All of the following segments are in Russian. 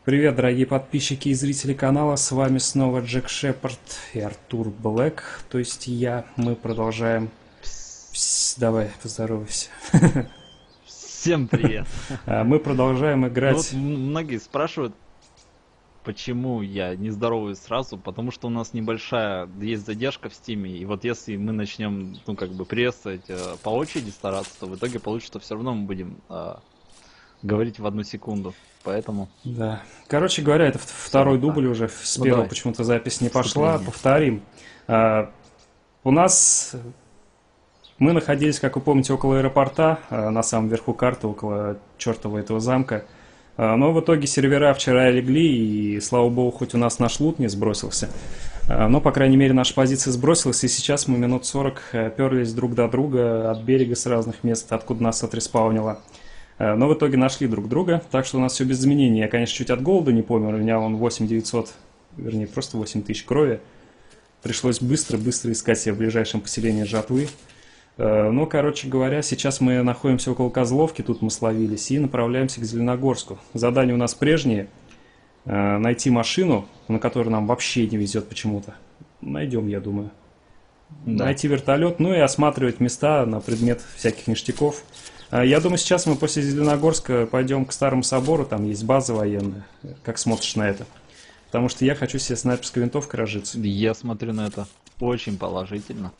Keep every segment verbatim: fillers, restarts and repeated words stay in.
Привет, дорогие подписчики и зрители канала, с вами снова Джек Шепард и Артур Блэк, то есть я. Мы продолжаем... Пс, давай, поздоровайся. Всем привет! А, Мы продолжаем Ну вот играть... м- многие спрашивают, почему я не здороваюсь сразу, потому что у нас небольшая есть задержка в стиме, и вот если мы начнем, ну как бы приветствовать э, по очереди стараться, то в итоге получится, что все равно мы будем э, говорить в одну секунду, поэтому Да. Короче говоря, это в- все второй вот так. дубль уже, с Ну первого давай, почему-то запись не пошла, вступление. повторим. А, У нас... Мы находились, как вы помните, около аэропорта, а, на самом верху карты, около чертова этого замка. А, Но в итоге сервера вчера легли, и, слава богу, хоть у нас наш лут не сбросился. А, Но, по крайней мере, наша позиция сбросилась, и сейчас мы минут сорок э, перлись друг до друга от берега с разных мест, откуда нас отреспаунило. А, Но в итоге нашли друг друга, так что у нас все без изменений. Я, конечно, чуть от голода не помер, у меня вон восемь девятьсот, вернее, просто восемь тысяч крови. Пришлось быстро-быстро искать себе в ближайшем поселении жатвы. Э, Ну, короче говоря, сейчас мы находимся около Козловки, тут мы словились, и направляемся к Зеленогорску. Задание у нас прежнее. э, Найти машину, на которую нам вообще не везет почему-то. Найдем, я думаю. Да. Найти вертолет, ну и осматривать места на предмет всяких ништяков. Э, Я думаю, сейчас мы после Зеленогорска пойдем к Старому собору, там есть база военная. Как смотришь на это? Потому что я хочу себе снайперской винтовкой разжиться. Я смотрю на это очень положительно.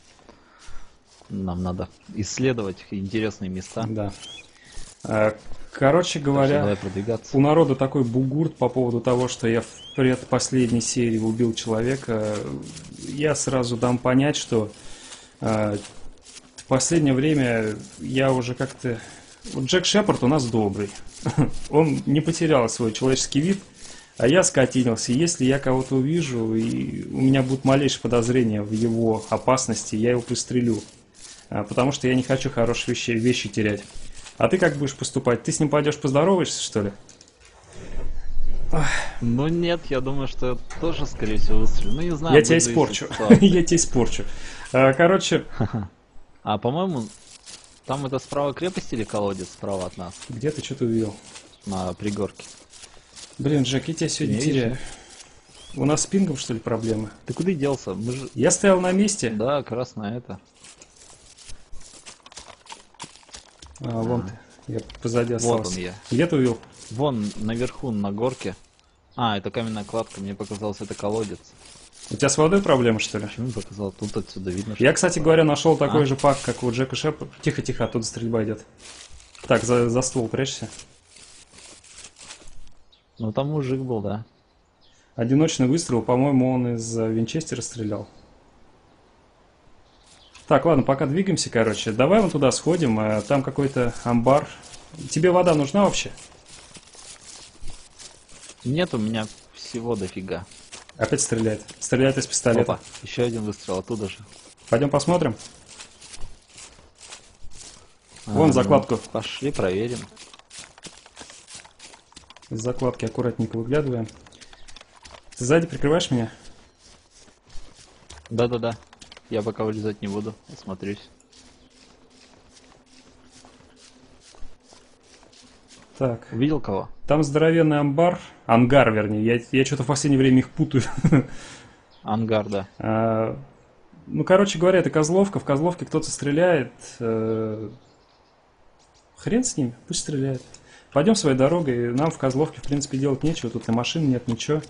Нам надо исследовать интересные места, Да. Э, Короче так что говоря, давай продвигаться. у народа такой бугурт по поводу того, что я в предпоследней серии убил человека. Я сразу дам понять, что э, в последнее время я уже как-то... Вот Джек Шепард у нас добрый. Он не потерял свой человеческий вид, а я скотинился. Если я кого-то увижу, и у меня будут малейшие подозрения в его опасности, я его пристрелю. А, Потому что я не хочу хорошие вещи, вещи терять. А ты как будешь поступать? Ты с ним пойдешь поздороваешься, что ли? Ну нет, я думаю, что я тоже, скорее всего, выстрелю. Ну не знаю, Я будет тебя зависеть от испорчу. ситуации. Я тебя испорчу. А, Короче, А по-моему, там это справа крепость или колодец справа от нас, где ты что-то увидел? на пригорке? Блин, Джек, я тебя Ты сегодня не видишь, теряю. нет? У нас с пингом, что ли, проблемы? Ты куда делся? Мы же... Я стоял на месте. Да, как раз на это. А, вон ты. Я позади Вот он остался. я. Где ты увидел? Вон наверху, на горке. А, это каменная кладка, мне показалось, это колодец. У тебя с водой проблемы, что ли? Почему показал? Тут отсюда видно, что Я, это кстати колодец. говоря, нашел такой А? же пак, как у Джека Шепарда. Тихо-тихо, оттуда стрельба идет. Так, за, за ствол прячься. Ну там мужик был, да. Одиночный выстрел, по-моему, он из э, Винчестера стрелял. Так, ладно, пока двигаемся, короче. Давай мы туда сходим, э, там какой-то амбар. Тебе вода нужна вообще? Нет, у меня всего дофига. Опять стреляет. Стреляет из пистолета. Опа, еще один выстрел оттуда же. Пойдем посмотрим. А, Вон ну, закладку. пошли проверим. Из закладки аккуратненько выглядываем. Ты сзади прикрываешь меня? Да-да-да. Я пока вылезать не буду, осмотрюсь. Так, Увидел кого? там здоровенный амбар. Ангар, вернее. Я, я что-то в последнее время их путаю. Ангар, да. А, Ну, короче говоря, это Козловка. В Козловке кто-то стреляет. э, Хрен с ними, пусть стреляет. Пойдем своей дорогой. Нам в Козловке, в принципе, делать нечего. Тут и машин нет, ничего.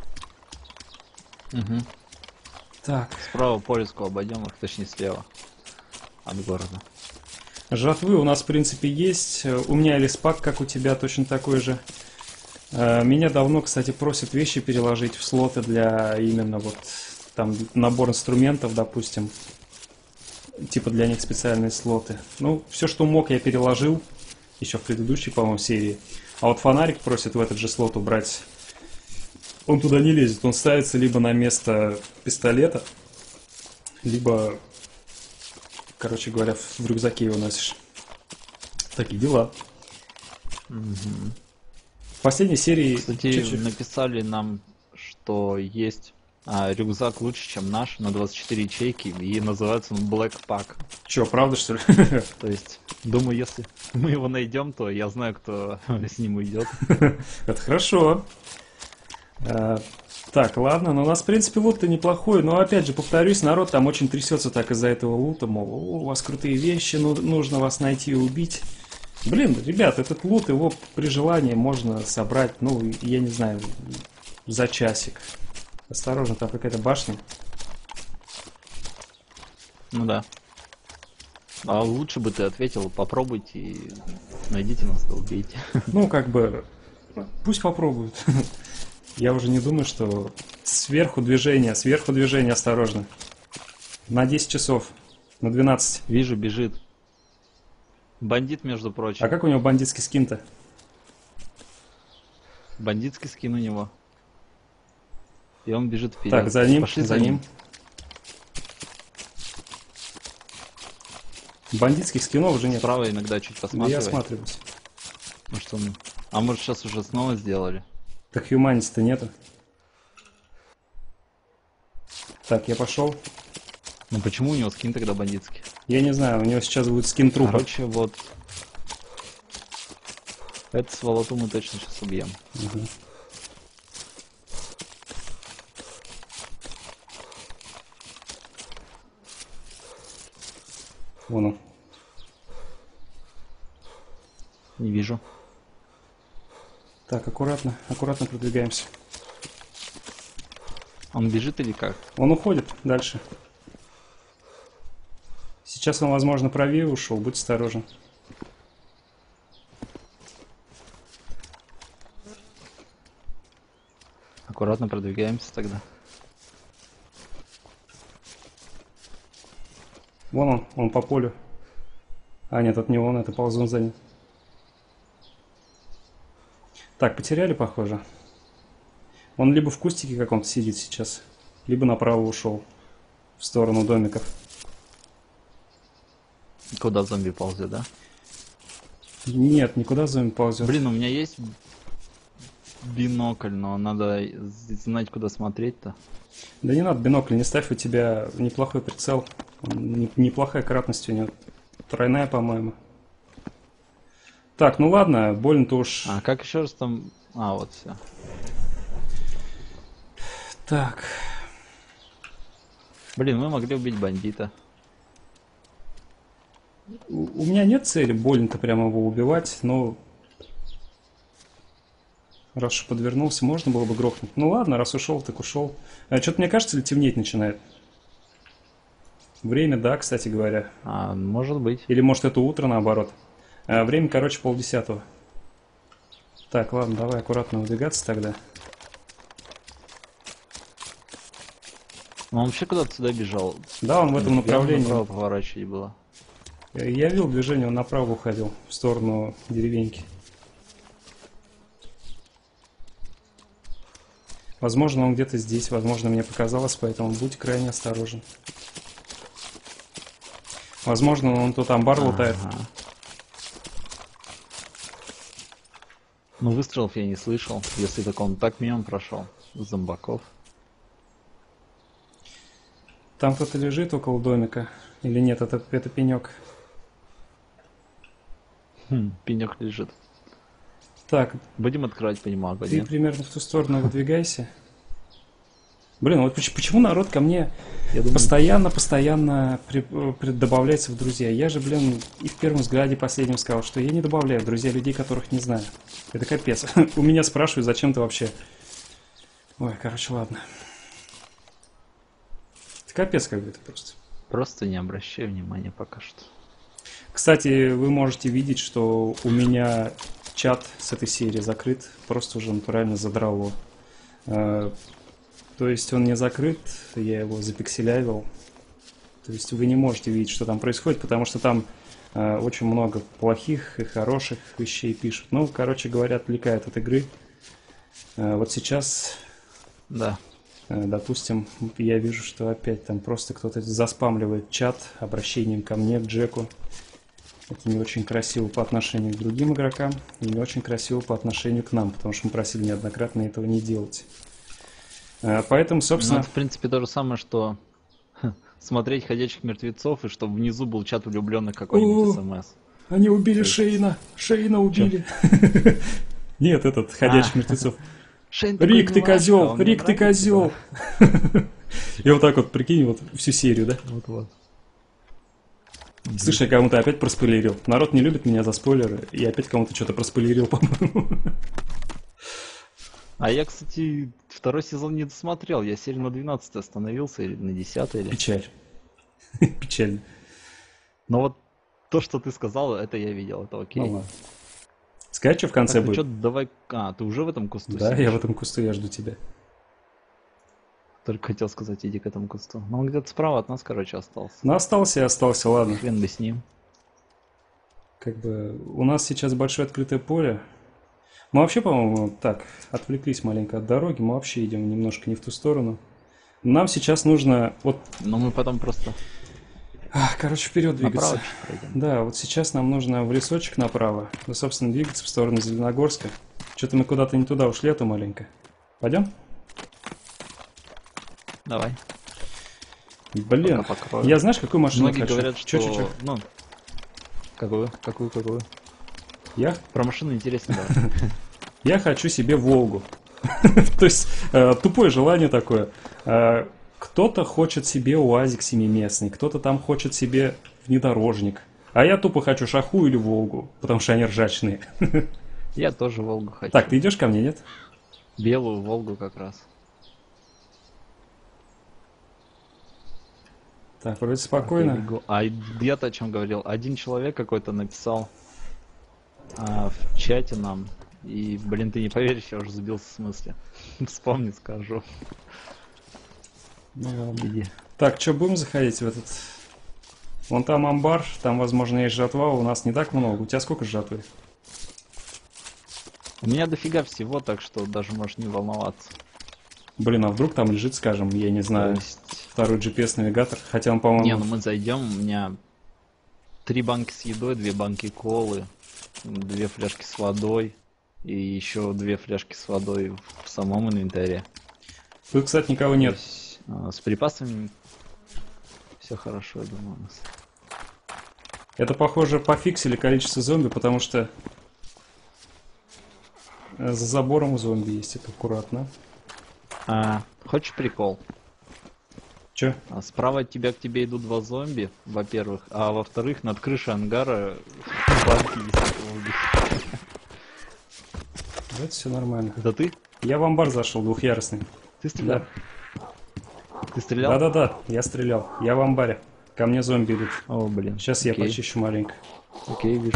Угу. Так, Справа по леску обойдем их, точнее слева. От города. жатвы у нас, в принципе, есть. У меня леспак, как у тебя, точно такой же. Э, Меня давно, кстати, просят вещи переложить в слоты для именно вот там набор инструментов, допустим. Типа для них специальные слоты. Ну, все, что мог, я переложил. Еще в предыдущей, по-моему, серии. А вот фонарик просит в этот же слот убрать. Он туда не лезет. Он ставится либо на место пистолета, либо, короче говоря, в рюкзаке его носишь. Такие дела. В последней серии Кстати, чуть-чуть... написали нам, что есть а, рюкзак лучше, чем наш, на двадцать четыре ячейки, и называется он Black Pack. Че, правда, что ли? То есть, думаю, если мы его найдем, то я знаю, кто с ним уйдет. Это хорошо. А, так, ладно, но у нас, в принципе, лут-то неплохой, но, опять же, повторюсь, народ там очень трясется так из-за этого лута, мол, «О, у вас крутые вещи, ну, нужно вас найти и убить». Блин, ребят, этот лут, его при желании можно собрать, ну, я не знаю, за часик. Осторожно, там какая-то башня. Ну да. А лучше бы ты ответил, попробуйте и найдите нас, да убейте. Ну, как бы, пусть попробуют. Я уже не думаю, что сверху движение, сверху движение, осторожно. На десять часов, на двенадцать. Вижу, бежит. Бандит, между А прочим. как у него бандитский скин-то? Бандитский скин у него. И он бежит вперед. Так, за ним, Пошли за ним. Бандитских скинов уже нет. Справа иногда чуть Я посматривай. осматриваюсь. Может он... А может сейчас уже снова сделали? Так Humanity-то нету. Так, я пошел. Ну почему у него скин тогда бандитский? Я не знаю, у него сейчас будет скин трупа. Короче, вот. Эту сволоту мы точно сейчас убьем. Угу. Вон он. Не вижу. Так, аккуратно, аккуратно продвигаемся. Он бежит или как? Он уходит дальше. Сейчас он, возможно, правее ушел, будь осторожен. Аккуратно продвигаемся тогда. Вон он, он по полю. А, нет, это не он, это ползун за ним. Так, потеряли, похоже. Он либо в кустике каком-то сидит сейчас, либо направо ушел, в сторону домиков. Куда зомби ползет, да? Нет, никуда зомби ползет. Блин, у меня есть бинокль, но надо знать, куда смотреть-то. Да не надо бинокль, не ставь, у тебя неплохой прицел. Не- Неплохая кратность у него. Тройная, по-моему. Так, ну ладно, больно-то уж. А как еще раз там... А, вот все. Так. Блин, мы могли убить бандита. У, у меня нет цели больно-то прямо его убивать, но... Раз уж подвернулся, можно было бы грохнуть. Ну ладно, раз ушел, так ушел. А, что-то мне кажется, ли темнеть начинает? Время, да, кстати говоря. А, может быть. Или может это утро наоборот. А, время, короче, полдесятого. Так, ладно, давай аккуратно выдвигаться тогда. Он вообще куда-то сюда бежал. Да, он в этом направлении. Направо поворачивать было. Я я видел движение, он направо уходил, в сторону деревеньки. Возможно, он где-то здесь, возможно, мне показалось, поэтому будь крайне осторожен. Возможно, он тут амбар лутает. Ага. Ну, выстрелов я не слышал, если так он так мимо прошел. Зомбаков. Там кто-то лежит около домика. Или нет, это, это пенек. Хм, пенек лежит. Так, Будем открывать по нему огонь, ты нет? примерно в ту сторону выдвигайся. Блин, вот поч- почему народ ко мне Я думаю, постоянно-постоянно при- при- добавляется в друзья? Я же, блин, и в первом взгляде последнем сказал, что я не добавляю в друзья людей, которых не знаю. Это капец. У меня спрашивают, зачем ты вообще... Ой, короче, ладно. Это капец какой-то просто. просто не обращай внимания пока что. Кстати, вы можете видеть, что у меня чат с этой серии закрыт. Просто уже натурально задрал его. Э, То есть он не закрыт, я его запикселявил. То есть вы не можете видеть, что там происходит, потому что там э, очень много плохих и хороших вещей пишут. Ну, короче говоря, отвлекает от игры. Э, вот сейчас, Да. э, допустим, я вижу, что опять там просто кто-то заспамливает чат обращением ко мне, к Джеку. Это не очень красиво по отношению к другим игрокам и не очень красиво по отношению к нам, потому что мы просили неоднократно этого не делать. Э, Поэтому, Ну, собственно... это, в принципе, то же самое, что смотреть «Ходячих мертвецов» и чтобы внизу был чат влюбленных какой-нибудь О, СМС. Они убили Шейна. Шейна убили. Нет, этот, ходячих А. мертвецов. Шейн такой Рик, ты милашка, козел! он мне Рик, ты нравится, козел! И вот так вот, прикинь, вот всю серию, да? да. Вот-вот. Слушай, я кому-то опять проспойлерил. Народ не любит меня за спойлеры, и опять кому-то что-то проспойлерил, по-моему. А я, кстати, второй сезон не досмотрел. Я серию на двенадцатой остановился, или на десятой, или... Печаль. Печально. Но вот то, что ты сказал, это я видел, это окей. Ну ладно. Сказать, что в конце Так, ну будет? чё, давай... А, ты уже в этом кусту Да, сидишь? я в этом кусту, я жду тебя. Только хотел сказать, иди к этому кусту. Но он где-то справа от нас, короче, остался. Ну, остался и остался, ладно. Хрен бы с ним. Как бы у нас сейчас большое открытое поле. Мы вообще, по-моему, так, отвлеклись маленько от дороги. Мы вообще идем немножко не в ту сторону. Нам сейчас нужно... Вот, Но мы потом просто а, короче, вперед двигаться. направо чуть пройдем. Да, вот сейчас нам нужно в лесочек направо. Ну, собственно, двигаться в сторону Зеленогорска. Что-то мы куда-то не туда ушли, а то маленько. Пойдем? Давай. Блин, Пока покрою. я знаешь, какую машину Многие хочу? говорят, что... Чё, чё, чё? Ну, какую? Какую, какую? Я? Про машину интересно, да. Я хочу себе Волгу. То есть э, тупое желание такое. Э, кто-то хочет себе УАЗик семиместный, кто-то там хочет себе внедорожник. А я тупо хочу Шаху или Волгу, потому что они ржачные. Я тоже Волгу хочу. Так, ты идешь ко мне, нет? Белую Волгу как раз. Так, вроде Так, я спокойно. бегу. А я-то о чем говорил? Один человек какой-то написал а, в чате нам. И, блин, ты не поверишь, я уже забился в смысле. Вспомни, скажу. Ну ладно. Иди. Так, что, будем заходить в этот... Вон там амбар, там, возможно, есть жатва, у нас не так много. У тебя сколько жатвы? У меня дофига всего, так что даже можешь не волноваться. Блин, а вдруг там лежит, скажем, я не знаю, То есть... второй джи пи эс-навигатор, хотя он, по-моему... Не, ну мы зайдем, у меня три банки с едой, две банки колы, две фляжки с водой и еще две фляжки с водой в самом инвентаре. Тут, кстати, никого То нет. есть, а, с припасами все хорошо, я думаю, у нас. Это, похоже, пофиксили количество зомби, потому что э, за забором зомби есть, это аккуратно. А, хочешь прикол? Че? А, справа от тебя к тебе идут два зомби, во-первых, а во-вторых, над крышей ангара банки висят в воздухе. Это все нормально. Это ты? Я в амбар зашел, двухъярусный. Ты стрелял? Ты стрелял? Да-да-да, я стрелял. Я в амбаре. Ко мне зомби идут. О, блин. Сейчас я Окей. почищу маленько. Окей, вижу.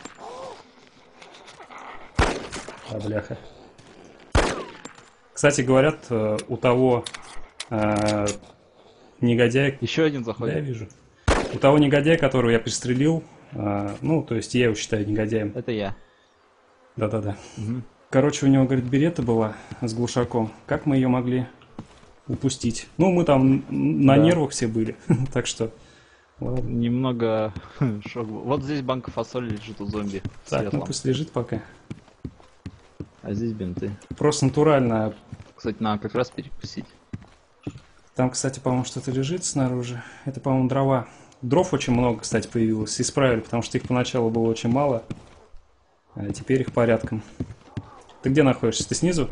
А, бляха. Кстати, говорят, э, у того э, негодяя... Еще один Да, я заходит. вижу. У того негодяя, которого я пристрелил, э, ну, то есть я его считаю негодяем. Это я. Да-да-да. Угу. Короче, у него, говорит, берета была с глушаком. Как мы ее могли упустить? Ну, мы там на Да. нервах все были. Так что... Ладно. Немного шок был. Вот здесь банка фасоли лежит у зомби. Так, ну светлом. пусть лежит пока. А здесь бинты. Просто натурально. Кстати, надо как раз перекусить. Там, кстати, по-моему, что-то лежит снаружи. Это, по-моему, дрова. Дров очень много, кстати, появилось. Исправили, потому что их поначалу было очень мало. А теперь их порядком. Ты где находишься? Ты снизу?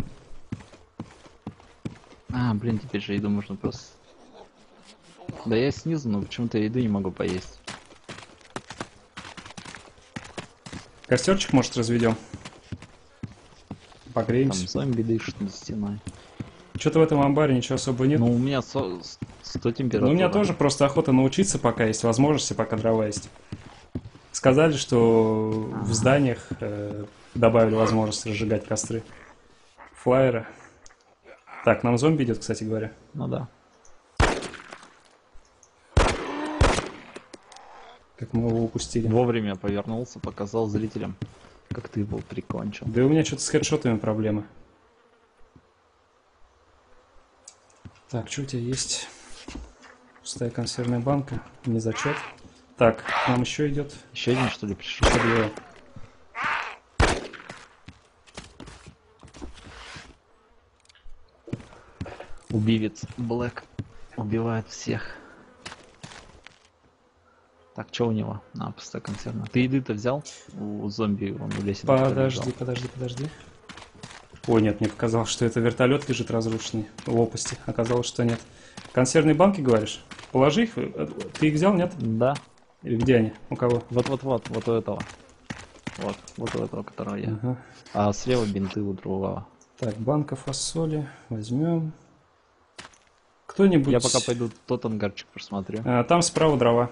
А, блин, теперь же еду можно просто... Да я снизу, но почему-то еду не могу поесть. Костерчик, может, разведем? Там Погреемся. зомби дышит над стеной. Что-то в этом амбаре ничего особо нет. Ну, у меня со- сто температур. Ну, у меня тоже просто охота научиться, пока есть возможности, пока дрова есть. Сказали, что в зданиях э, добавили возможность разжигать костры. Флайеры. Так, нам зомби идет, кстати говоря. Ну да. Как мы его упустили. Вовремя повернулся, показал зрителям, как ты его прикончил. Да и у меня что-то с хедшотами проблемы. Так, что у тебя есть? Пустая консервная банка. Не зачет. Так, к нам еще идет. Еще один, что ли, пришел? Подъел. Убивец Блэк убивает всех. Так, что у него? А, пустая консервная. Ты еды-то взял? У зомби он в лесенке Подожди, побежал. подожди, подожди. Ой, нет, мне показалось, что это вертолет лежит разрушенный в лопасти. Оказалось, что нет. Консервные банки, говоришь? Положи их. Ты их взял, нет? Да. Или где они? У кого? Вот-вот-вот, вот у этого. Вот, вот у этого, которого я. Ага. А слева бинты у другого. Так, банка фасоли. Возьмем. Кто-нибудь... Я пока пойду тот ангарчик просмотрю. А, там справа дрова.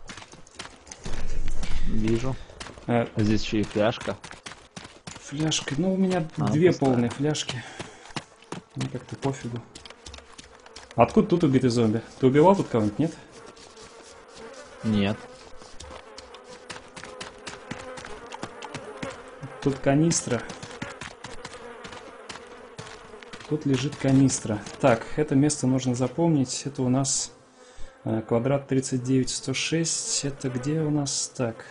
Вижу. А, А здесь еще и фляжка. фляжка. Ну, у меня А, две пустая. полные фляжки. Мне как-то пофигу. Откуда тут убитый зомби? Ты убивал тут кого-нибудь, нет? Нет. Тут канистра. Тут лежит канистра. Так, это место нужно запомнить. Это у нас э, квадрат тридцать девять сто шесть. Это где у нас? Так.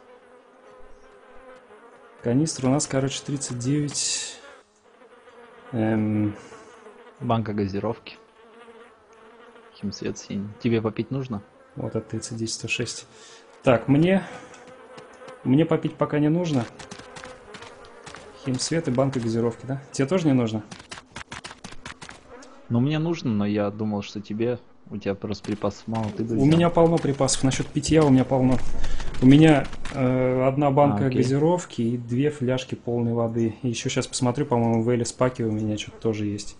Канистра у нас, короче, тридцать девять. Эм, Банка газировки. Химсвет синий. Тебе попить нужно? вот это тридцать девять сто шесть. Так, мне... Мне попить пока не нужно. Химсвет и банка газировки, да? Тебе тоже не нужно? Ну, мне нужно, но я думал, что тебе... У тебя просто припасов мало, ты бы У взял. меня полно припасов. Насчет питья у меня полно. У меня э, одна банка А, окей. газировки и две фляжки полной воды. И еще сейчас посмотрю, по-моему, в Элис паке у меня что-то тоже есть.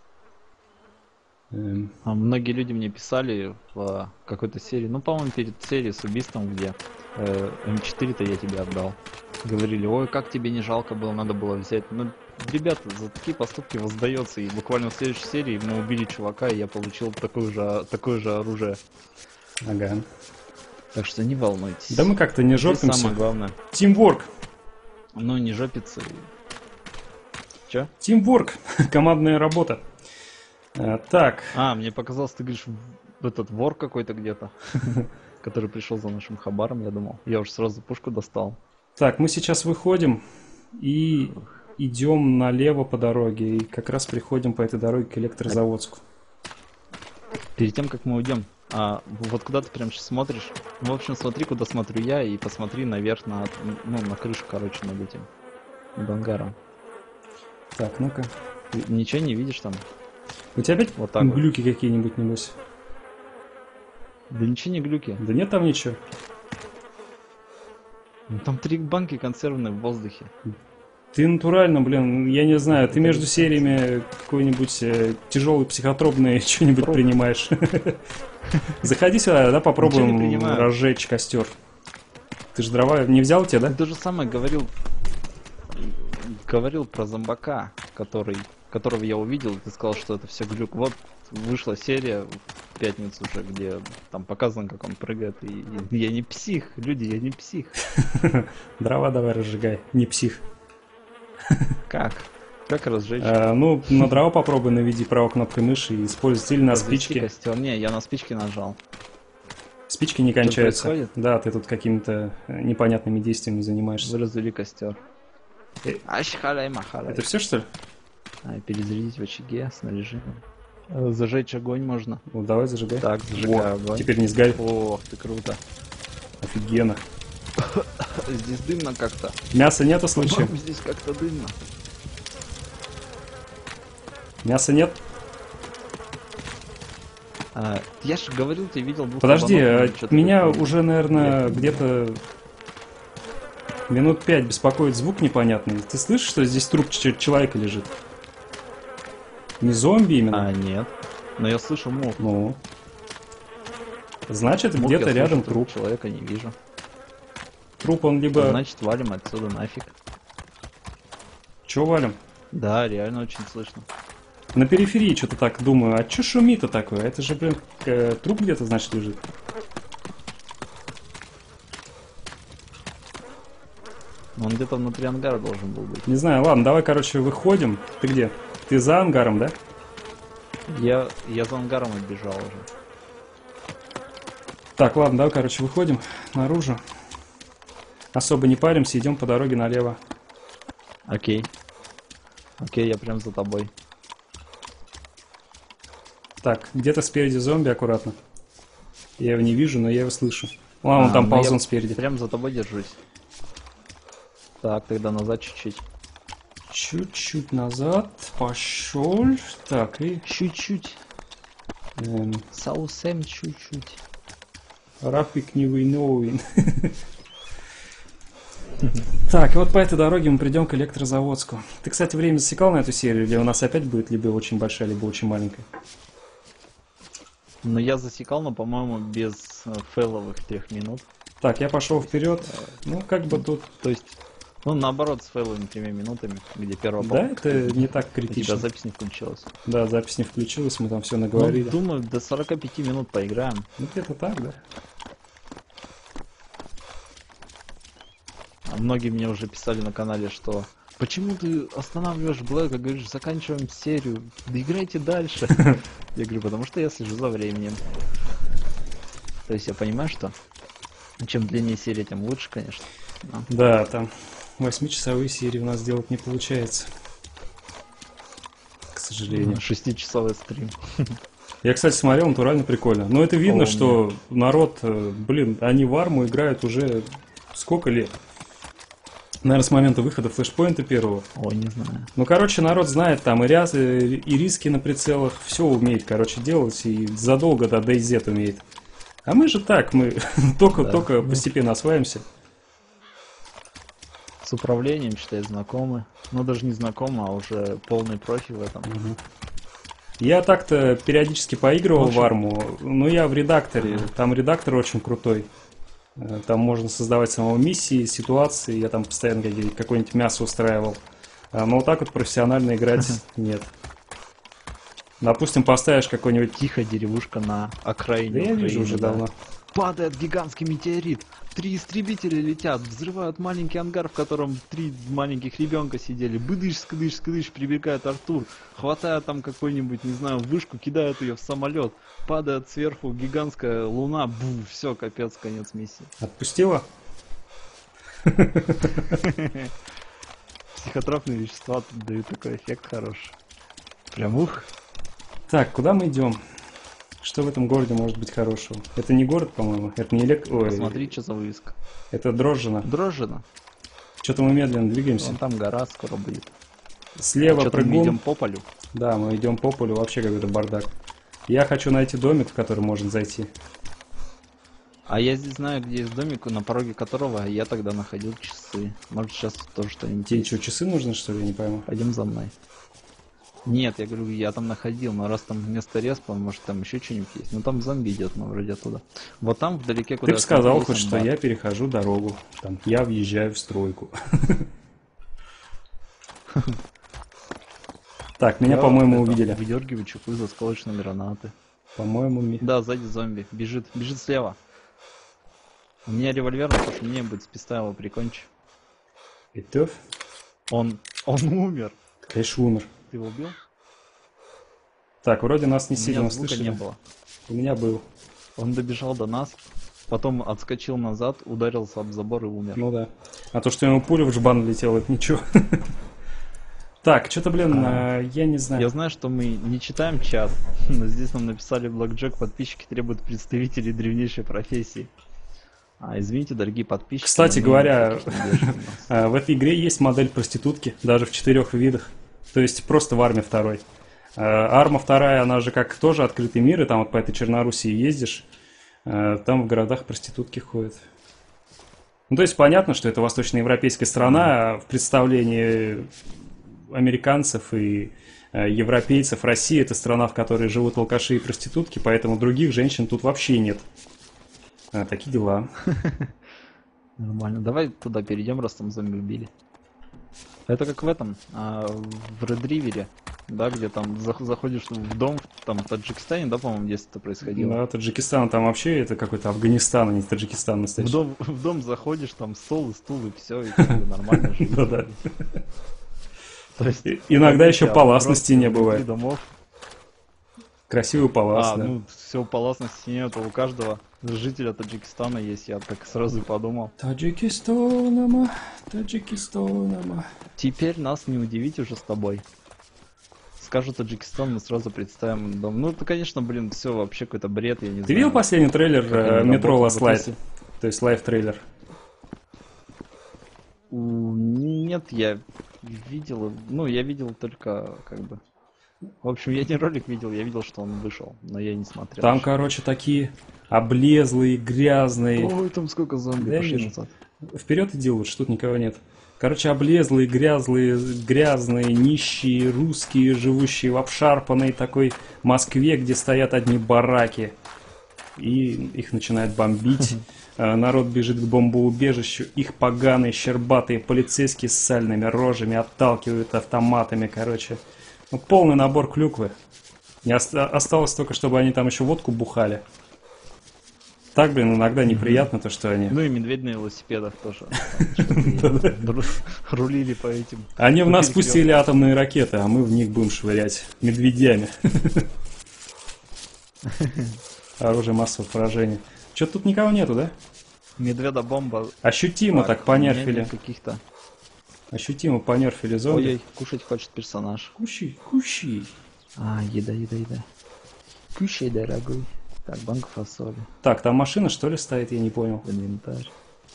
Эм, А многие люди мне писали в а, какой-то серии, ну, по-моему, перед серией с убийством, где э, эм четыре-то я тебе отдал. Говорили, ой, как тебе не жалко было, надо было взять. Ну, ребята, за такие поступки воздается. И буквально в следующей серии мы убили чувака, и я получил такое же, такое же оружие. ага. Так что не волнуйтесь. Да мы как-то не Здесь жопимся. самое главное. Тимворк. Ну, не жопиться. Чё? Тимворк. Командная работа. Э, так. А, мне показалось, ты говоришь, в- этот вор какой-то где-то, который пришел за нашим хабаром, я думал. Я уже сразу пушку достал. Так, мы сейчас выходим и идем налево по дороге. И как раз приходим по этой дороге к электрозаводску. Перед тем, как мы уйдем, а вот куда ты прям сейчас смотришь? Ну, в общем, смотри, куда смотрю я, и посмотри наверх на, ну, на крышу, короче, над этим, над ангаром. Так, ну-ка. Ты ничего не видишь там? У тебя опять Вот так вот. глюки какие-нибудь, небось? Да ничего не глюки. Да нет там ничего. Ну, там три банки консервные в воздухе. Ты натурально, блин, я не знаю, ты между сериями какой-нибудь э, тяжелый психотропный что-нибудь Троп. принимаешь. Заходи сюда, да, Ничего попробуем не принимаю. разжечь костер. Ты же дрова не взял те, да? Ты то же самое говорил, говорил про зомбака, который, которого я увидел, и ты сказал, что это все глюк. Вот вышла серия в пятницу уже, где там показано, как он прыгает, и, и я не псих, люди, я не псих. Дрова давай разжигай, не псих. Как? Как разжечь? А, ну, на дрова попробуй наведи правой кнопкой мыши и используй, или на Развести спички. костер? Не, я на спички нажал. Спички не кончаются. происходит? Да, ты тут какими-то э, непонятными действиями занимаешься. Вы развели костер. Э, Ащ, халай, махалай. Это все, что ли? А, перезарядить в очаге, снаряжение. Э, Зажечь огонь можно. Ну, давай зажигай. Так, зажигаю Во, огонь. теперь не сгорит. Ох, ты круто. Офигенно. Здесь дымно как-то. Мяса нету, случаем? По-моему, здесь как-то дымно. Мяса нет? А, я же говорил, ты видел двух Подожди, кабанов, а или что-то меня такое? уже, наверное, Я- где-то минут пять беспокоит звук непонятный. Ты слышишь, что здесь труп ч- человека лежит? Не зомби именно? А, нет. Но я слышу мух. Ну. Значит, Мух я где-то слышу, рядом только труп. Человека не вижу. Труп он либо... Значит, валим отсюда нафиг. Чё валим? Да, реально очень слышно. На периферии что-то так думаю. А чё шумит-то такое? Это же, блин, э, труп где-то, значит, лежит. Он где-то внутри ангара должен был быть. Не знаю, ладно, давай, короче, выходим. Ты где? Ты за ангаром, да? Я, я за ангаром отбежал уже. Так, ладно, давай, короче, выходим наружу. Особо не паримся, идем по дороге налево. Окей. Окей, я прям за тобой. Так, где-то спереди зомби, аккуратно. Я его не вижу, но я его слышу. Ладно, он А, там ну ползун я спереди. Прям за тобой держусь. Так, тогда назад чуть-чуть. Чуть-чуть назад. Пошел. Так, и... Чуть-чуть. эм, Совсем чуть-чуть. Рафик не виновен. Так, и вот по этой дороге мы придем к Электрозаводску. Ты, кстати, время засекал на эту серию, или у нас опять будет либо очень большая, либо очень маленькая? Но я засекал, но, по-моему, без э, фейловых трех минут. Так, я пошел вперед. Ну, как бы тут... То есть, ну, наоборот, с фейловыми тремя минутами, где первая Да, попытка, это не так у тебя критично. запись не включилась. Да, запись не включилась, мы там все Ну, наговорили. думаю, до сорока пяти минут поиграем. Ну, где-то так, да. А многие мне уже писали на канале, что почему ты останавливаешь Блэка, говоришь, заканчиваем серию, да играйте дальше. Я говорю, потому что я слежу за временем. То есть я понимаю, что чем длиннее серия, тем лучше, конечно. Но Да, там восьмичасовые серии у нас делать не получается. К сожалению. шестичасовой стрим. Я, кстати, смотрел, натурально прикольно. Но это видно, О, что народ, э, блин, они в арму играют уже сколько лет? Наверное, с момента выхода флешпоинта первого. Ой, не знаю. Ну, короче, народ знает там и ряд, и риски на прицелах, все умеет, короче, делать, и задолго до дэй зет умеет. А мы же так, мы только-только Да. постепенно осваиваемся. С управлением, считай, знакомы. Ну, даже не знакомы, а уже полный профи в этом. Я так-то периодически поигрывал В общем- в арму, но я в редакторе. Там редактор очень крутой. Э, Там можно создавать самого миссии, ситуации. Я там постоянно какие- какое-нибудь мясо устраивал. А, Но вот так вот профессионально играть нет. Допустим, поставишь какой-нибудь... Тихо, деревушка на окраине Да я вижу Украины, уже да. давно. Падает гигантский метеорит. Три истребителя летят, взрывают маленький ангар, в котором три маленьких ребенка сидели. Быдыш, скыдыш, скыдыш, прибегает Артур, хватает там какой-нибудь, не знаю, вышку, кидает ее в самолет. Падает сверху гигантская луна, бу, все, капец, конец миссии. Отпустила? Психотропные вещества тут дают такой эффект хороший. Прям ух. Так, куда мы идем? Что в этом городе может быть хорошего? Это не город, по-моему. Это не элек... Ой, Посмотри, что за вывеска. это Дрожжино. Дрожжино. Что-то мы медленно двигаемся. Вон там гора скоро будет. Слева Что-то мы прыгун. идем по полю. Да, мы идем по полю, вообще какой-то бардак. Я хочу найти домик, в который можно зайти. А я здесь знаю, где есть домик, на пороге которого я тогда находил часы. Может, сейчас тоже что-нибудь Тебе есть. что, часы нужны, что ли, я не пойму? Пойдем за мной. Нет, я говорю, я там находил, но раз там вместо респа, может там еще что-нибудь есть. Ну там зомби идет, но вроде оттуда. Вот там вдалеке, куда Ты бы я сказал смотрел, хоть, есть что амбар. я перехожу дорогу. Там, я въезжаю в стройку. Так, меня, Я по-моему, это, увидели. Выдергиваю чехлы за осколочные гранаты. По-моему, ми- Да, сзади зомби. Бежит, бежит слева. У меня револьвер, но потому что мне будет с пистола его прикончить. Готов? Он, он умер. Конечно, умер. Ты его убил? Так, вроде нас не У меня сильно звука услышали. не было. У меня был. Он добежал до нас, потом отскочил назад, ударился об забор и умер. Ну да. А то, что ему пуля в жбан летела, это ничего. Так, что-то, блин, А. а, я не знаю. Я знаю, что мы не читаем чат, но здесь нам написали Blackjack, подписчики требуют представителей древнейшей профессии. А, извините, дорогие подписчики. Кстати но мы говоря, таких не держим у нас. А, В этой игре есть модель проститутки, даже в четырех видах. То есть просто в армии второй. А, Арма вторая, она же как тоже открытый мир, и там вот по этой Черноруссии ездишь, а, там в городах проститутки ходят. Ну, то есть понятно, что это восточноевропейская страна, а в представлении американцев и а, европейцев Россия это страна, в которой живут алкаши и проститутки, поэтому других женщин тут вообще нет. А, такие дела. Нормально. Давай туда перейдем, раз там зомби убили. Это как в этом, а, в Red River, да, где там зах- заходишь в дом, там в Таджикистане, да, по-моему, здесь это происходило. Да, Таджикистан, там вообще это какой-то Афганистан, а не Таджикистан В настоящий. дом, в дом заходишь, там стол и стул, и все, и как бы нормально жить. Ну да. То есть, И- Иногда еще а палас на просто стене внутри бывает. домов. Красивый палас, А, да. ну все, палас на стене, это у каждого жителя Таджикистана есть, я так сразу и подумал. Таджикистанама, Таджикистанама. Теперь нас не удивить уже с тобой. Скажут Таджикистан, мы сразу представим дом. Ну это, конечно, блин, все вообще какой-то бред, я не знаю. Ты видел последний трейлер как они э, работают. Метро Last Вот Light? если- То есть лайв-трейлер. У, Нет, я Видел, ну, я видел только, как бы... В общем, я не ролик видел, я видел, что он вышел, но я не смотрел. Там, еще. короче, такие облезлые, грязные. Ой, там сколько зомби, Да, я пошли вижу. назад. Вперед иди лучше, тут никого нет. Короче, облезлые, грязные, грязные, нищие, русские, живущие в обшарпанной такой Москве, где стоят одни бараки. И их начинают бомбить. А, народ бежит к бомбоубежищу. Их поганые, щербатые полицейские с сальными рожами отталкивают автоматами, короче. Ну, полный набор клюквы. Не оста- осталось только, чтобы они там еще водку бухали. Так, блин, иногда неприятно то, что они... Ну и медведь на велосипедах тоже. там, что-то дру- Рулили по этим. Они в нас перекрёсткам. пустили атомные ракеты, а мы в них будем швырять медведями. Оружие массового поражения. Что-то тут никого нету, да? Медведа-бомба. Ощутимо так понерфили. мнение каких-то. Ощутимо понерфили зомби. Ой-ой, кушать хочет персонаж. Кущи, кущи. А, еда, еда, еда. Кушай, дорогой. Так, банк фасоли, Так, там машина, что ли, стоит, я не понял. инвентарь.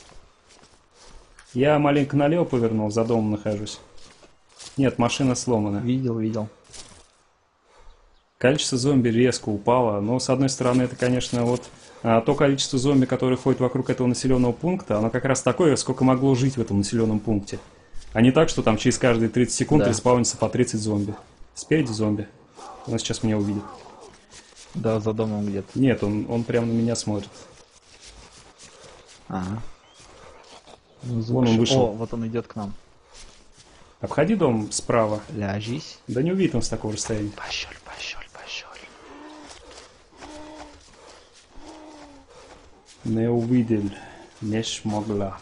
Я маленько налево повернул, за домом нахожусь. Нет, машина сломана. Видел, видел. Количество зомби резко упало, но с одной стороны это, конечно, вот а, то количество зомби, которые ходят вокруг этого населенного пункта, оно как раз такое, сколько могло жить в этом населенном пункте. А не так, что там через каждые тридцать секунд Да. респаунится по тридцать зомби. Спереди зомби. Он сейчас меня увидит. Да, за домом где-то. Нет, он, он прямо на меня смотрит. Ага. Ну, Вон он вышел. О, вот он идет к нам. Обходи дом справа. Ляжись. Да не увидит он с такого расстояния. Пошел, пошел, пошел. Не увидел. Не смогла.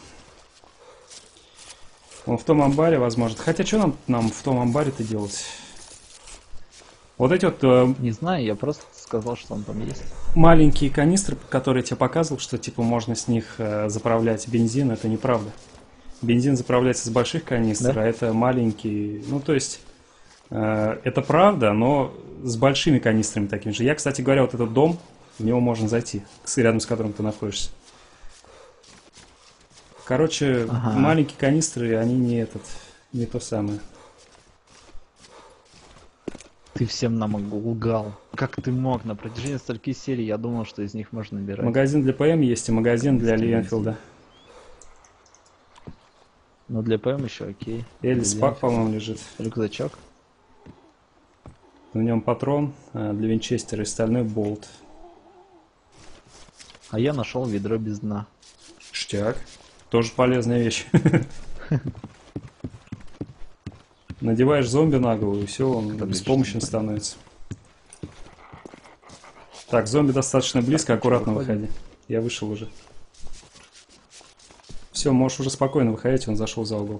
Он в том амбаре, возможно. Хотя что нам, нам в том амбаре-то делать? Вот эти вот э, Не знаю, я просто сказал, что он там есть. маленькие канистры, которые я тебе показывал, что типа можно с них э, заправлять бензин, это неправда. Бензин заправляется с больших канистр, Да? а это маленькие. Ну, то есть, э, это правда, но с большими канистрами такими же. Я, кстати говоря, вот этот дом, в него можно зайти, с- рядом с которым ты находишься. Короче, Ага. маленькие канистры, они не этот, не то самое. Ты всем нам лгал. Как ты мог? На протяжении стольких серий я думал, что из них можно набирать. Магазин для ПМ есть и магазин для Канистры Ленфилда. Но для ПМ еще окей. Элис Для Пак, по-моему, лежит. Рюкзачок. В нем патрон э, для Винчестера и стальной болт. А я нашел ведро без дна. Штяк. Тоже полезная вещь. Надеваешь зомби на голову, и все, он Когда беспомощен лежит. становится. Так, зомби достаточно близко, Так, ну что, аккуратно выходим? выходи. Я вышел уже. Все, можешь уже спокойно выходить, он зашел за угол.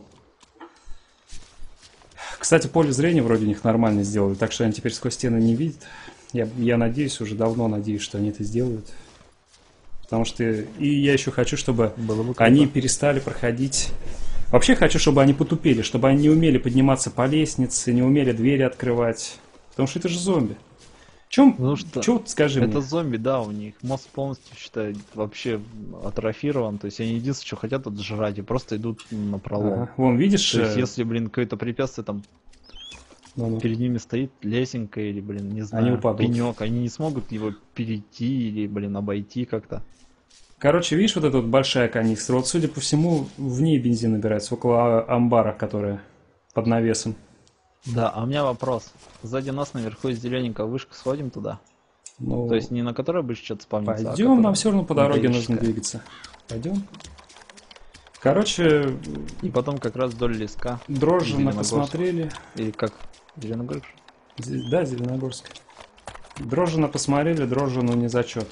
Кстати, поле зрения вроде у них нормально сделали, так что они теперь сквозь стены не видят. Я, я надеюсь, уже давно надеюсь, что они это сделают. Потому что... И я еще хочу, чтобы Было бы круто. они перестали проходить... Вообще хочу, чтобы они потупели, чтобы они не умели подниматься по лестнице, не умели двери открывать. Потому что это же зомби. Чем... Потому что Чё, вот скажи это мне? зомби, да, у них мозг полностью, считай, вообще атрофирован. То есть они единственное, что хотят, это жрать и просто идут на пролом. Ага. Вон, видишь? То есть э, если, блин, какое-то препятствие там ну-ну. перед ними стоит, лесенка или, блин, не знаю, Они упадут. пенек, они не смогут его перейти или, блин, обойти как-то. Короче, видишь, вот эта вот большая канистра? Вот, судя по всему, в ней бензин набирается, около а- амбара, которая под навесом. Да, а у меня вопрос. Сзади нас наверху есть зелененькая вышка, сходим туда? Ну, То есть не на которой будешь что-то спавниться, а пойдем, нам которая все равно по дороге нужно металлическая. двигаться. Пойдем. Короче, И потом как раз вдоль леска. Дрожжина Зеленогорск. посмотрели. Или как? Зеленогорск? Зе- Да, Зеленогорск. Дрожжина посмотрели, Дрожжину не зачет.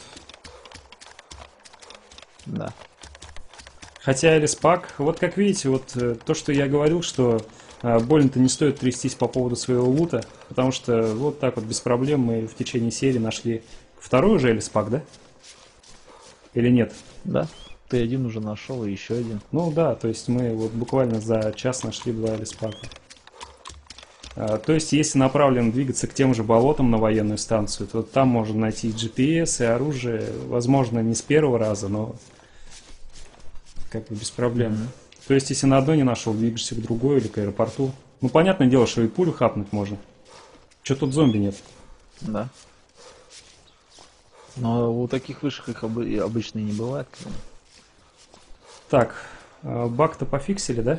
Да. Хотя Элис Пак, вот как видите, вот э, то, что я говорил, что э, больно-то не стоит трястись по поводу своего лута, потому что вот так вот без проблем мы в течение серии нашли второй уже Элис Пак, да? Или нет? Да. Ты один уже нашел и еще один. Ну да, то есть мы вот буквально за час нашли два Элис Пака. А, то есть если направленно двигаться к тем же болотам на военную станцию, то там можно найти джи пи эс и оружие, возможно, не с первого раза, но как бы без проблем. Мгм. То есть, если на одной не нашел, двигаешься к другой или к аэропорту. Ну, понятное дело, что и пулю хапнуть можно. Че тут зомби нет? Да. Но у таких высших их обы- обычно и не бывает. как бы. Так, э, баг-то пофиксили, да?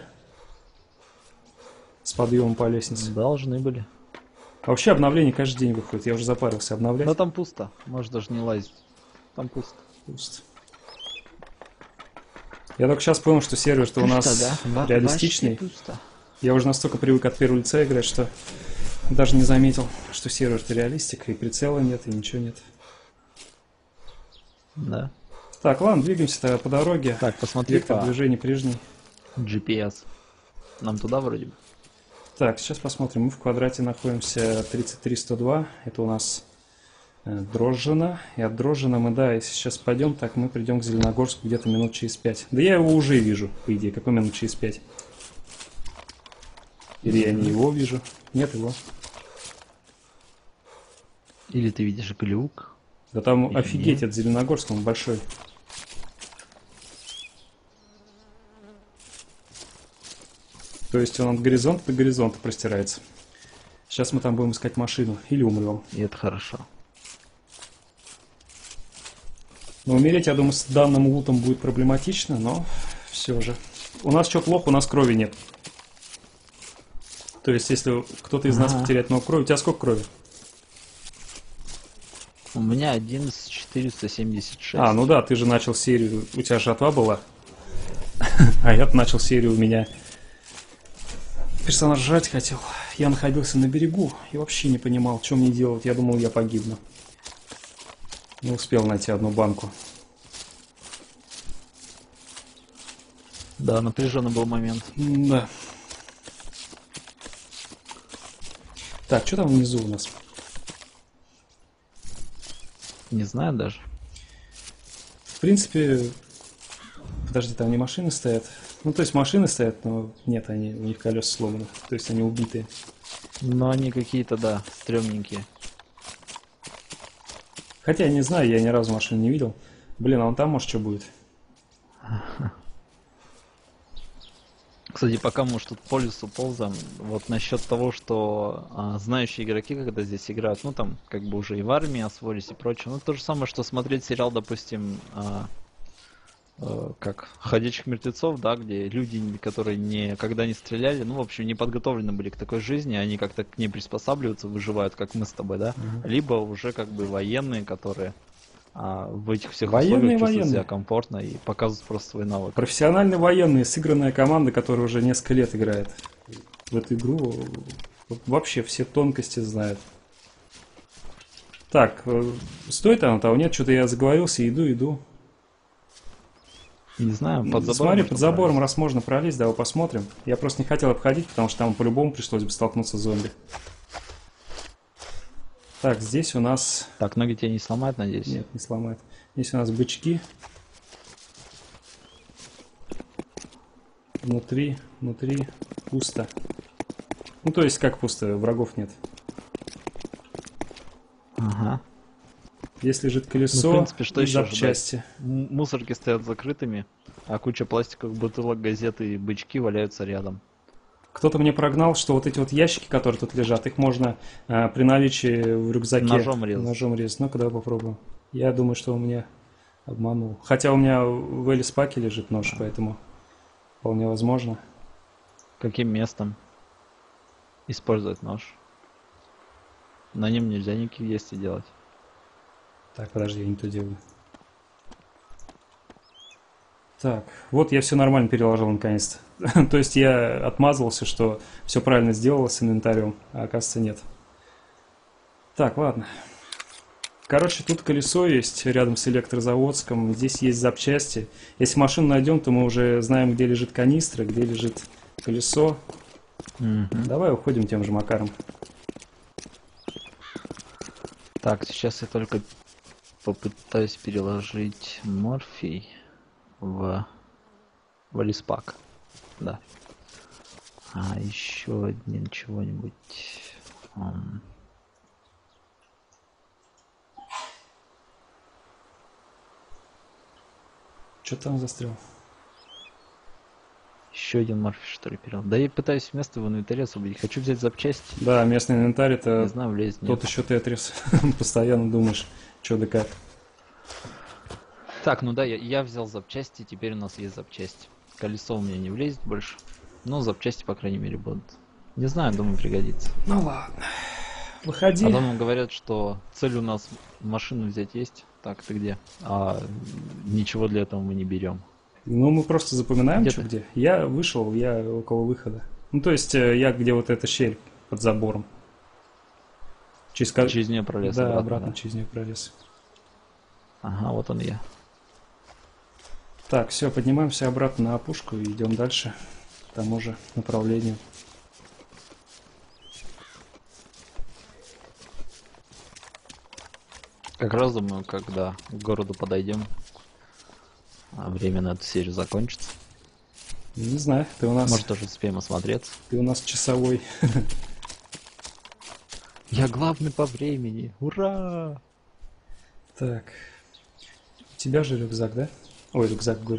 С подъемом по лестнице. Должны были. А вообще обновление каждый день выходит. Я уже запарился обновлять. Но там пусто. Можешь даже не лазить. Там пусто. Пусто. Я только сейчас понял, что сервер-то у нас Пусто, да? Ва- реалистичный. почти пусто. Я уже настолько привык от первого лица играть, что даже не заметил, что сервер-то реалистик, и прицела нет, и ничего нет. Да. Так, ладно, двигаемся тогда по дороге. Так, посмотри Вектор по движения прежний. джи пи эс. Нам туда вроде бы. Так, сейчас посмотрим. Мы в квадрате находимся тридцать три сто два. Это у нас э, Дрожжино. И от Дрожжина мы, да, если сейчас пойдем, так мы придем к Зеленогорску где-то минут через пять. Да я его уже вижу, по идее. Какой минут через пять? Или я не его вижу? Нет его. Или ты видишь глюк. Да там Или офигеть нет? от Зеленогорска, он большой. То есть он от горизонта до горизонта простирается. Сейчас мы там будем искать машину. Или умрем. И это хорошо. Но умереть, я думаю, с данным лутом будет проблематично, но все же. У нас что плохо, у нас крови нет. То есть, если кто-то из нас Ага. потеряет много крови, у тебя сколько крови? У меня одиннадцать четыреста семьдесят шесть. А, ну да, ты же начал серию, у тебя жатва была. А я начал серию, у меня персонаж жрать хотел. Я находился на берегу и вообще не понимал, что мне делать. Я думал, я погибну. Не успел найти одну банку. Да, напряженный был момент. Да. Так, что там внизу у нас? Не знаю даже. В принципе, подожди, там не машины стоят. Ну, то есть машины стоят, но нет, они, у них колеса сломаны. То есть они убитые. Но они какие-то, да, стрёмненькие. Хотя я не знаю, я ни разу машин не видел. Блин, а вон там, может, что будет? Кстати, пока мы уж тут по лесу ползаем, вот насчет того, что а, знающие игроки, когда здесь играют, ну там как бы уже и в армии освоились и прочее, ну то же самое, что смотреть сериал, допустим, а, э, как «Ходячих мертвецов», да, где люди, которые никогда не стреляли, ну в общем не подготовлены были к такой жизни, они как-то к ней приспосабливаются, выживают, как мы с тобой, да, Мгм. либо уже как бы военные, которые а, в этих всех Военные, условиях чувствуют военные. себя комфортно и показывают просто свой навык. Профессиональные военные, сыгранная команда, которая уже несколько лет играет в эту игру. Вот вообще все тонкости знает. Так, э, стоит она того? Нет, что-то я заговорился, иду, иду. Не знаю, под забором. Смотри, можно под забором, пролезть. раз можно пролезть, давай посмотрим. Я просто не хотел обходить, потому что там по-любому пришлось бы столкнуться с зомби. Так, здесь у нас... Так, ноги тебя не сломают, надеюсь? Нет, не сломает. Здесь у нас бычки. Внутри, внутри пусто. Ну, то есть, как пусто, врагов нет. Ага. Здесь лежит Ну, колесо в принципе, что и еще ожидать? запчасти. М- Мусорки стоят закрытыми, а куча пластиковых бутылок, газеты и бычки валяются рядом. Кто-то мне прогнал, что вот эти вот ящики, которые тут лежат, их можно а, при наличии в рюкзаке Ножом резать. ножом резать. Ну-ка, давай попробуем. Я думаю, что он меня обманул. Хотя у меня в Элис Паке лежит нож, поэтому вполне возможно. Каким местом использовать нож? На нем нельзя никаких действий делать. Так, подожди, я не то делаю. Так, вот я все нормально переложил наконец-то. То есть я отмазывался, что все правильно сделал с инвентарем, а оказывается нет. Так, ладно. Короче, тут колесо есть рядом с электрозаводском. Здесь есть запчасти. Если машину найдем, то мы уже знаем, где лежит канистра, где лежит колесо. Мгм. Давай уходим тем же макаром. Так, сейчас я только попытаюсь переложить морфий в валиспак. Да. А еще один чего-нибудь. Ам, Что там застрял? Еще один морфий, что ли, перел. Да я пытаюсь место в инвентаре освободить. Хочу взять запчасти. Да, местный инвентарь Не это знаю, влезет, нет. тот еще тетрис. Постоянно думаешь, что да как. Так, ну да, я, я взял запчасти, теперь у нас есть запчасти. Колесо у меня не влезет больше. Но запчасти, по крайней мере, будут. Не знаю, думаю, пригодится. Ну ладно. А Выходи. потом говорят, что цель у нас машину взять есть. Так, ты где? А ничего для этого мы не берем. Ну, мы просто запоминаем, Где что ты? где. Я вышел, я около выхода. Ну, то есть, э, я где вот эта щель под забором. Через, ко- Через нее пролез Да, обратно, обратно да? через нее пролез. Ага, вот он я. Так, все, поднимаемся обратно на опушку и идем дальше по тому же направлению. Как раз думаю, когда к городу подойдем, а время на эту серию закончится. Не знаю, ты у нас, Может, даже успеем осмотреться. ты у нас часовой. Я главный по времени. Ура! Так, у тебя же рюкзак, да? Ой, рюкзак, говорю.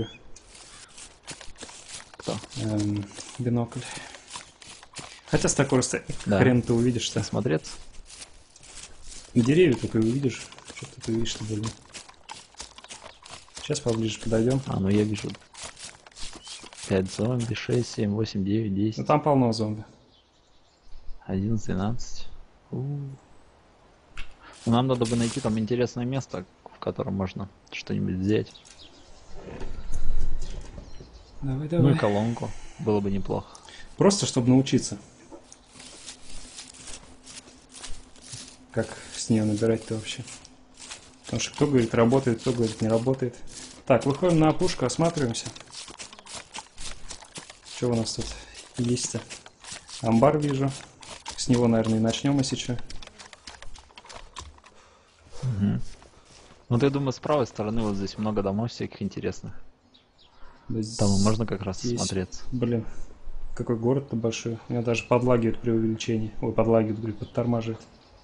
Кто? Эм, бинокль. Хотя с такой расстояния Да. хрен ты увидишь-то. Осмотреться? Деревья только и увидишь. Что ты увидишь-то, блин. Сейчас поближе подойдем. А, ну я вижу. пять зомби, шесть, семь, восемь, девять, Ну десять, там полно зомби. одиннадцать, двенадцать. У-у-у. Ну, нам надо бы найти там интересное место, в котором можно что-нибудь взять. Давай, Ну и давай. колонку. Было бы неплохо. Просто, чтобы научиться. Как с нее набирать-то вообще. Потому что кто говорит работает, кто говорит не работает. Так, выходим на опушку, осматриваемся. Что у нас тут есть-то? Амбар вижу. С него, наверное, и начнем, если что. Угу. Вот я думаю, с правой стороны вот здесь много домов всяких интересных. Да Там и можно как раз здесь- осмотреться. Блин, какой город-то большой. Меня даже подлагивает при увеличении. Ой, подлагивает, говорит, подтормаживает.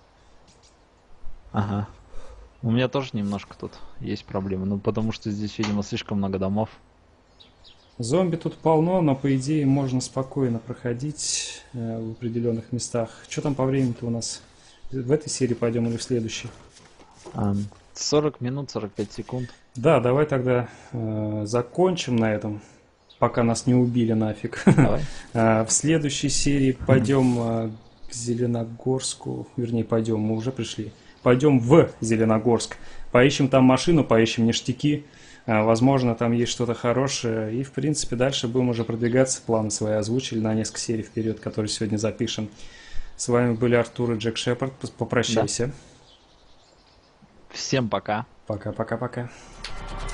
Ага. У меня тоже немножко тут есть проблемы. Ну, потому что здесь, видимо, слишком много домов. Зомби тут полно, но по идее можно спокойно проходить э, в определенных местах. Что там по времени-то у нас? В этой серии пойдем или в следующей? Ам, сорок минут, сорок пять секунд. Да, давай тогда э, закончим на этом, пока нас не убили нафиг. Давай. Э, В следующей серии пойдем э, к Зеленогорску, вернее, пойдем, мы уже пришли. Пойдем в Зеленогорск, поищем там машину, поищем ништяки. Э, Возможно, там есть что-то хорошее. И, в принципе, дальше будем уже продвигаться. Планы свои озвучили на несколько серий вперед, которые сегодня запишем. С вами были Артур и Джек Шепард. Попрощайся. Всем пока. Пока-пока-пока.